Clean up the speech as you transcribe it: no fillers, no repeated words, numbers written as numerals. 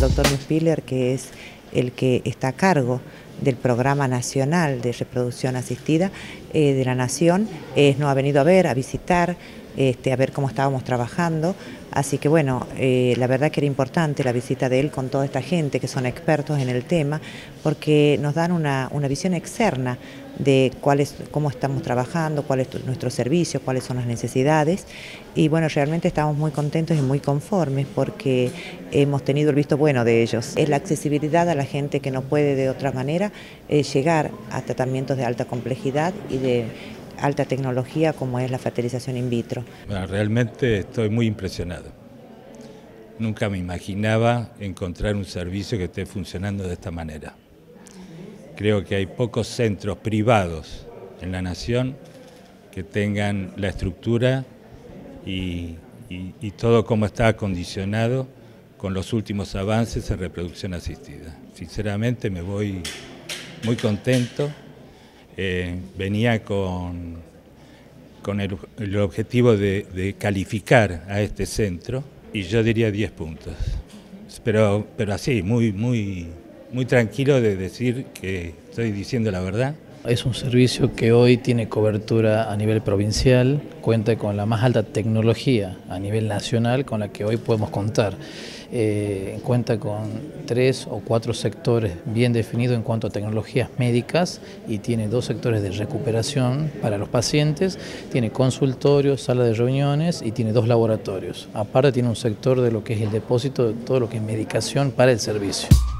doctor Nussbiller, que es el que está a cargo del Programa Nacional de Reproducción Asistida de la Nación, nos ha venido a visitar, a ver cómo estábamos trabajando. Así que bueno, la verdad que era importante la visita de él con toda esta gente que son expertos en el tema, porque nos dan una visión externa de cómo estamos trabajando, cuál es nuestro servicio, cuáles son las necesidades. Y bueno, realmente estamos muy contentos y muy conformes porque hemos tenido el visto bueno de ellos. Es la accesibilidad a la gente que no puede de otra manera llegar a tratamientos de alta complejidad y de alta tecnología como es la fertilización in vitro. Bueno, realmente estoy muy impresionado. Nunca me imaginaba encontrar un servicio que esté funcionando de esta manera. Creo que hay pocos centros privados en la nación que tengan la estructura y todo como está acondicionado con los últimos avances en reproducción asistida. Sinceramente me voy muy contento. Venía con el objetivo de calificar a este centro y yo diría 10 puntos. Pero así, muy tranquilo de decir que estoy diciendo la verdad. Es un servicio que hoy tiene cobertura a nivel provincial, cuenta con la más alta tecnología a nivel nacional con la que hoy podemos contar. Cuenta con 3 o 4 sectores bien definidos en cuanto a tecnologías médicas y tiene 2 sectores de recuperación para los pacientes, tiene consultorios, sala de reuniones y tiene 2 laboratorios. Aparte tiene un sector de lo que es el depósito de todo lo que es medicación para el servicio.